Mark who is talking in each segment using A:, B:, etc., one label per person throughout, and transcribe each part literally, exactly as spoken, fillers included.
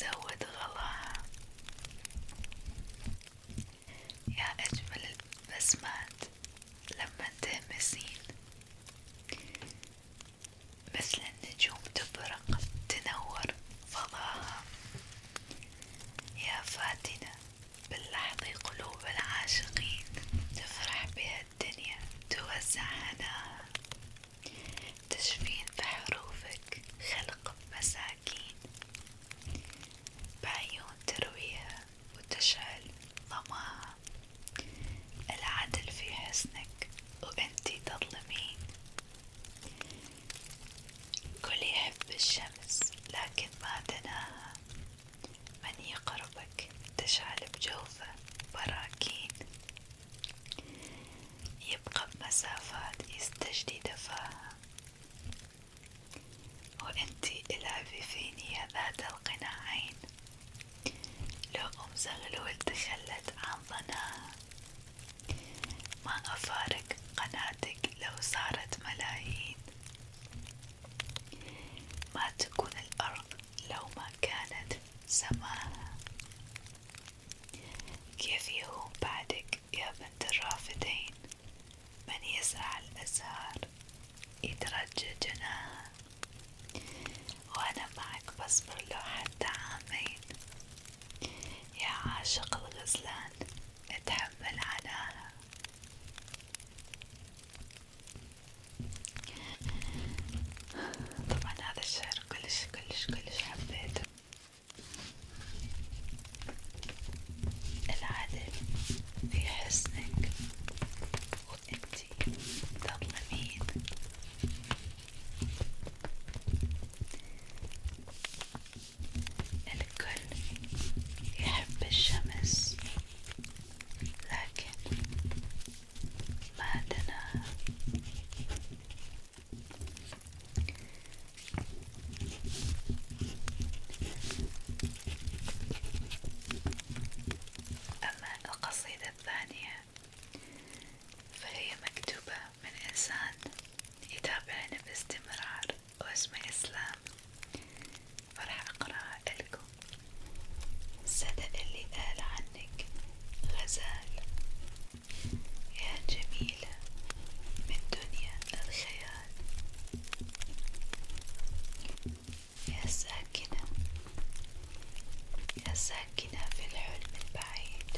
A: يزود غلاها. يا أجمل البسمات لما تهمسين مثل النجوم تبرق تنور فضاها. يا فاتنة باللحظة قلوب العاشقين تفرح بها الدنيا توزع هناها. تشفين بحروفك خلق مساكين بعيون ترويها وتشعل ظماها. العدل في حسنك وانتي تظلمين. كل يحب الشمس لكن ما دناها. من يقربك تشعل بجوفه براكين. يبقى بمسافات يستجدي دفاها. وانتي العبي فيني يا ذات القناعين. لو أم زغلول تخلت عن ظناها. ما أفارق قناتك لو صارت ملايين. ما تكون الأرض لو ما كانت سماها. كيف يهون بعدك يا بنت الرافدين. من يزرع الأزهار يترجى جناها. وأنا معك بصبر لو حتى عامين. يا عاشق الغزلان اتحمل عناها. طبعا هذا الشعر كلش كلش كلش حبيته. العدل في حسنك وانتي تظلمين. الكل يحب الشمس لكن ما دناها. أما القصيدة الثانية فهي مكتوبة من إنسان يتابعني باستمرار واسمه إسلام، فراح أقرأها لكم. صدق اللي قال عنك غزال يا جميلة من دنيا الخيال. يا ساكنة يا ساكنة في الحلم البعيد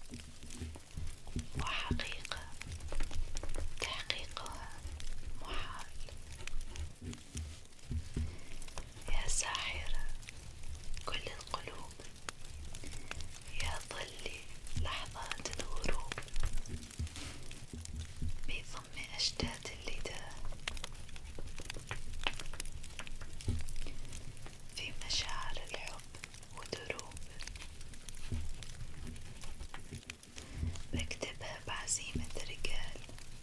A: وحقيقة تحقيقها محال. يا ساحرة كل القلوب يا ظلي لحظات الغروب. بضم أشتات اللداء في مشاعر الحب ودروب. بكتبها بعزيمة رجال.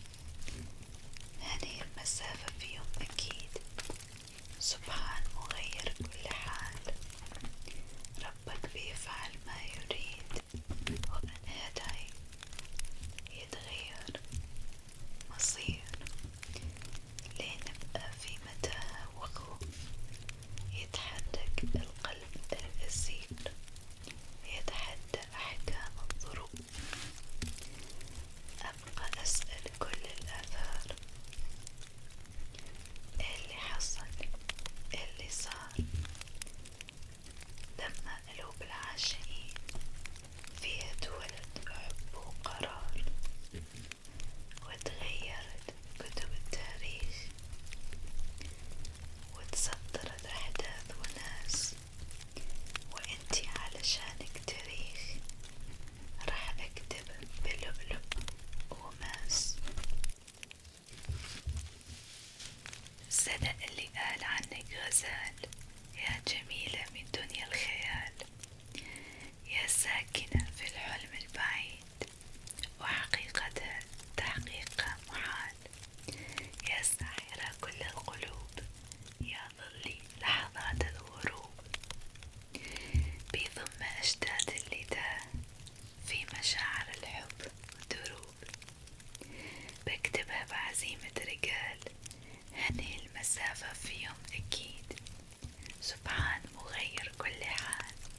A: هذه المسافة في يوم أكيد. سبحان مغير كل حال. ربك بيفعل ما يريد. وأن هداي يتغير مصير. لنبقى في متاهة وخوف. يتحرك القلب الأسير. يتحدى أحكام الظروف. أبقى أسأل كل الآثار. اللي حصل اللي صار. لما قلوب العاشقين فيها اتولد حب وقرار. وتغيرت كتب التاريخ. وتصدرت أحداث وناس. وانتي علشانك تاريخ. راح أكتب بلؤلؤ وماس. صدق اللي قال عنك غزال يا جميلة من دنيا الخيال. يا ساكنة في الحلم البعيد وحقيقتها تحقيقها محال. يا ساحرة كل القلوب يا ظلي لحظات الغروب. بضم أشتات اللداء في مشاعر الحب ودروب. بكتبها بعزيمة رجال. هني المسافة في يوم أكيد. سبحان مغير كل حال.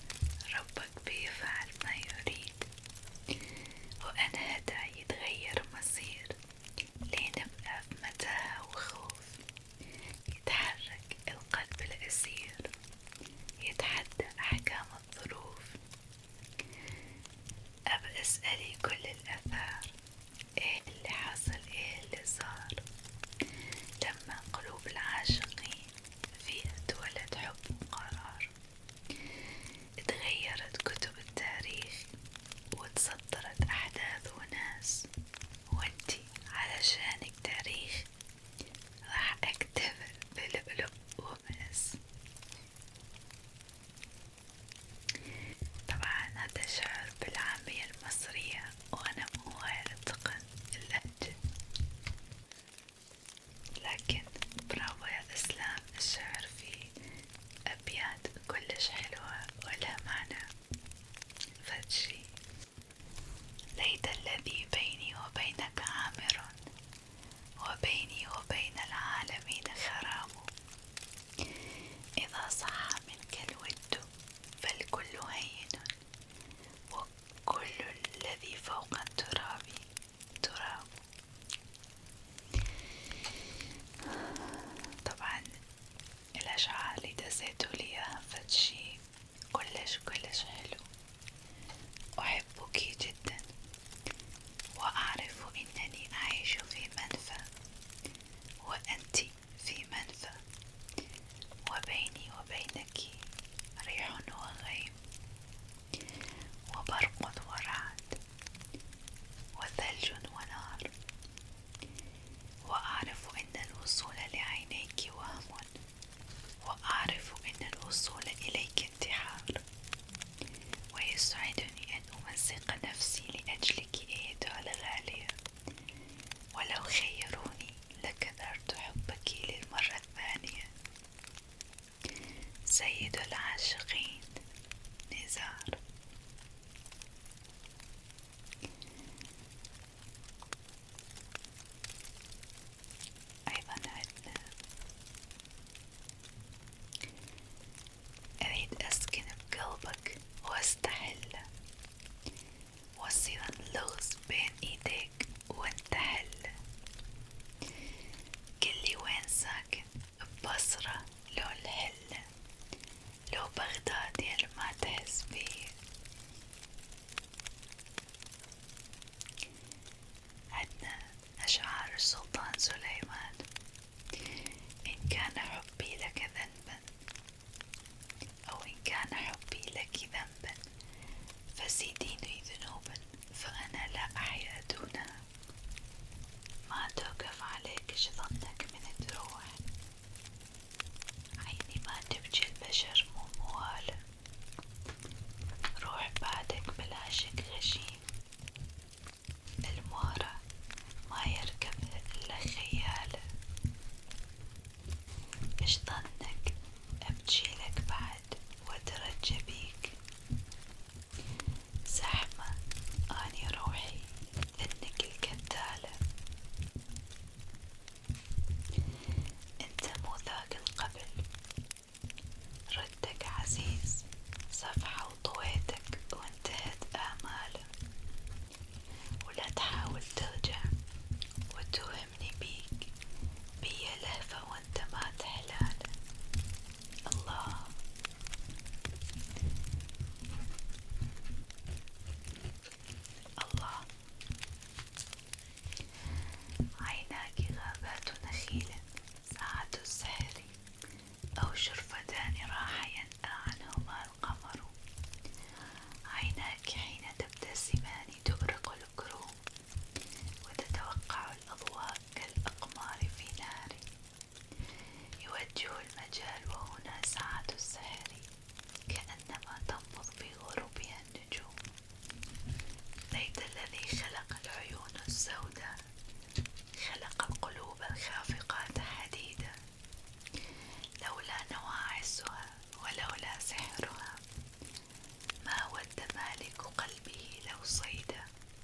A: عينيك حين تبتسمان تؤرق الكروم، وتتوقع الأضواء كالأقمار في نار. يوجه المجال وهنا ساعة السحر، كأنما تنبض في غروبها النجوم. ليت الذي خلق العيون السوداء خلق القلوب الخافقات حديدا، لولا نواعسها ولولا سحرها ما ود مالك قلبه لو صيدا.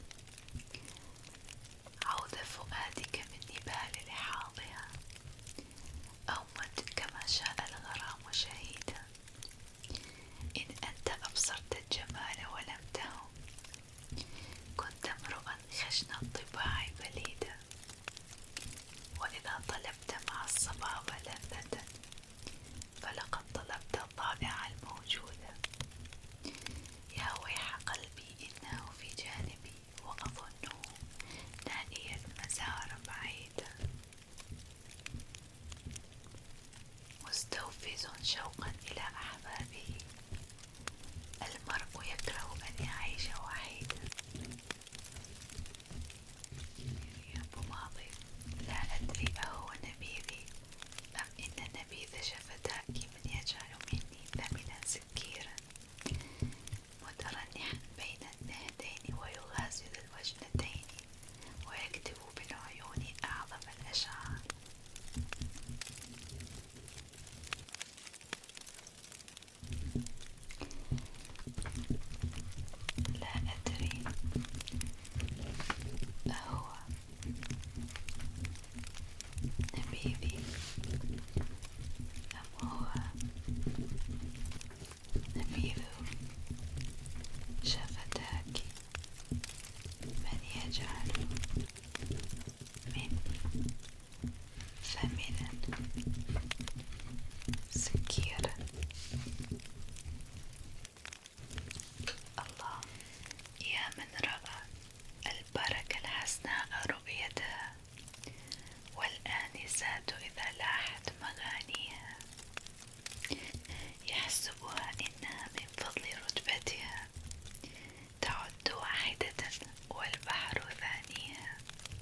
A: عوذ فؤادك من نبال لحاظها، أومد كما شاء الغرام شهيدا. إن أنت أبصرت الجمال ولم تهم، كنت امرؤا خشن الطباع بليدا. وإذا طلبت مع الصبابة لذة، فلقد طلبت الضائع الموجود. يا ويح قلبي إنه في جانبي، وأظنه نائي المزار بعيدا. مستوفز شوقا إلى أحبابه، المرء يكره أن يعيش وحيدا. يا أبو ماضي، لا أدري أهو نبيذي أم إن نبيذ شفتاك من يجعل مني ثمنا سكيرا، مترنحا بين النهدين ويغازل الوجنتين، ويكتب بالعيون أعظم الأشعار. لا أدري أهو نبيذي أم هو نبيذ شفتاك من يجعل مني ثمنا سكيرا. الله، يا من رأى البركة الحسناء رؤيتها، والآنسات إذا لاحت مغانيها، يحسبها إنها من فضل رتبتها، تعد واحدة والبحر ثانيها.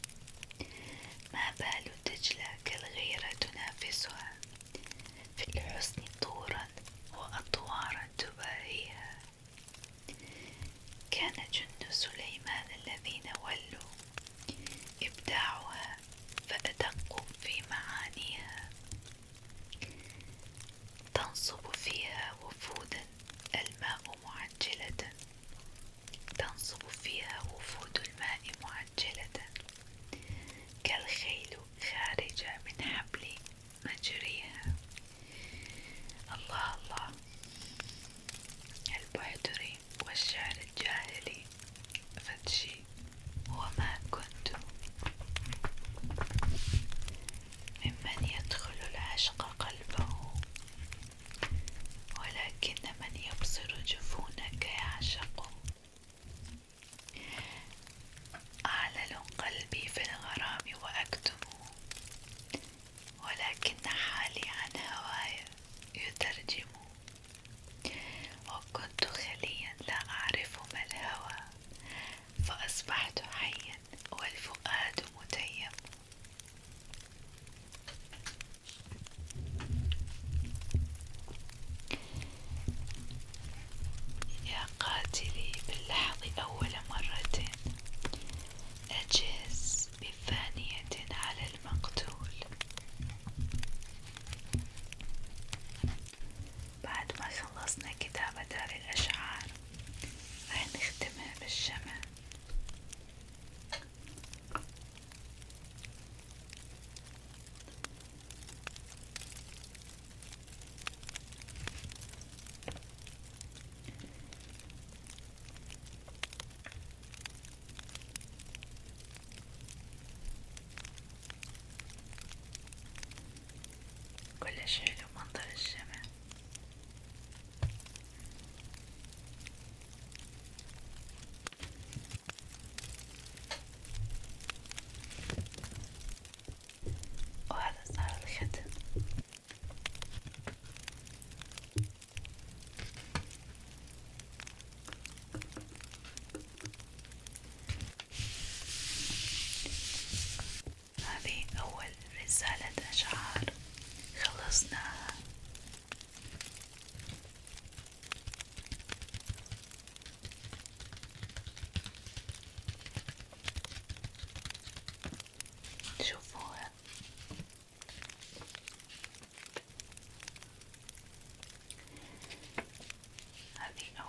A: ما بال دجلة كالغيرة تنافسها، في الحسن طورا وأطوارا تباهيها. كان جند سليمان الذين ولوا إبداعها، فأدقوا في معانيها. تنصب فيها وفودا الماء معجلة، تنصب فيها وفود الماء معجلة، كالخيل خارجة من حبل مجريها. الله الله، البحتري والشعر الجاهلي فتشي. وما كنت ممن يدخل العشق قلبه، ولكن من يبصر جفونك يعشق. أعلل قلبي في الغرام وأكتم، ولكن حالي عن هواي يترجم. وكنت خليا لا أعرف ما الهوى، فأصبحت حيا والفؤاد متيم. يا قاتلي باللحظ أول مرة، أجهز بثانية على المقتول. بعد ما خلصنا كتابة دار الأشعار راح نختمها بالشمع. هذه أو